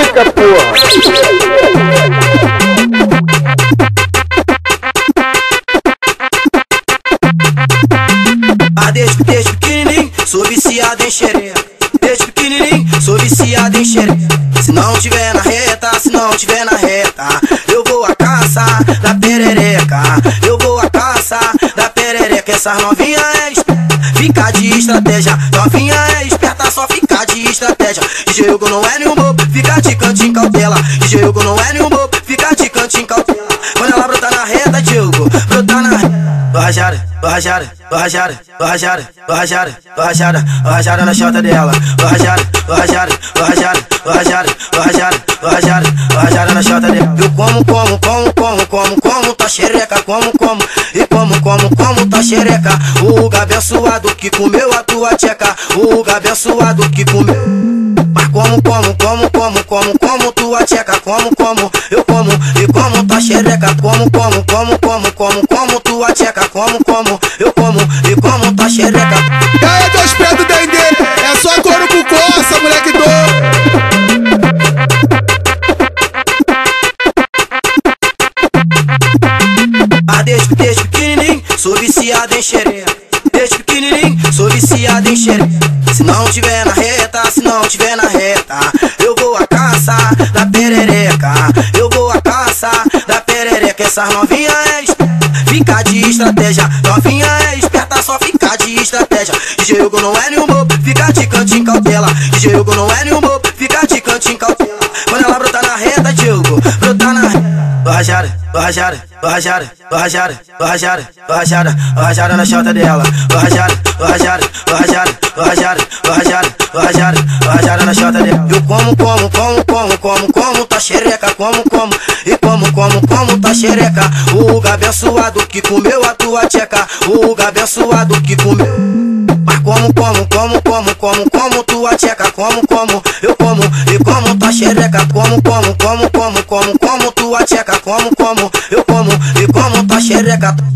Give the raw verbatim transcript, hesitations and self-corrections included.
música, porra. Ah, desde, desde pequenininho, sou viciado em xereca. Desde pequenininho, sou viciado em xereca. Se não tiver na reta, se não tiver na reta, eu vou à caça da perereca. Eu vou à caça da perereca. Essas novinha é esperta, fica de estratégia. Novinha é esperta, só fica de estratégia. D J Hugo não é nenhum bobo, fica de cantinho cautela. D J Hugo não é nenhum bobo, fica de cantinho cautela. Quando ela brota na reta, D J Hugo, brota na reta. Tô rajada, tô rajada, tô rajada, tô rajada, tô rajada, tô rajada, tô rajada na chota dela. Tô rajada, tô rajada, tô rajada, tô rajada, tô rajada, tô rajada, tô rajada na chota dela. Eu como, como, como, como, como, como tá xereca, como, como, e como, como, como tá xereca. O Hugo abençoado que comeu a tua tcheca, o Hugo abençoado que comeu. Mas como, como, como, como, como, como tua tcheca, como, como, eu como, e como tá xereca, como, como, como, como, como, como tua tcheca, como, como, eu como, e como tá xereca. E aí, dois pés do Dendê, é só couro com coça, moleque doido. Ah, desde, desde pequenininho, sou viciado em xereca. Desde pequenininho, sou viciado em xereca. Se não tiver na reta, se não tiver na reta, eu vou à caça da perereca. Eu vou à caça da perereca. Essas novinha é esperta, fica de estratégia. Novinha é esperta, só fica de estratégia. D J Hugo não é nenhum bobo, fica de cantinho cautela. D J Hugo não é nenhum bobo, fica de cantinho cautela. Quando ela brota na reta, D J Hugo, brota na reta. Tô rajada, tô rajada, tô rajada, tô rajada, tô rajada, tô rajada, tô rajada na chota dela. Tô rajada, tô rajada, tô rajada, tô rajada, tô rajada, tô rajada, tô rajada na chota dela. Eu como, como, como, como, como, como tá xereca, como, como, e como, como, como tá xereca. O Hugo abençoado que comeu a tua tcheca, o Hugo abençoado que comeu. Mas como, como, como, como, como, como tua tcheca, como, como, eu como, e como tá xereca, como, como, como, como, como, como tua tcheca, como, como, eu como, e como tá xereca.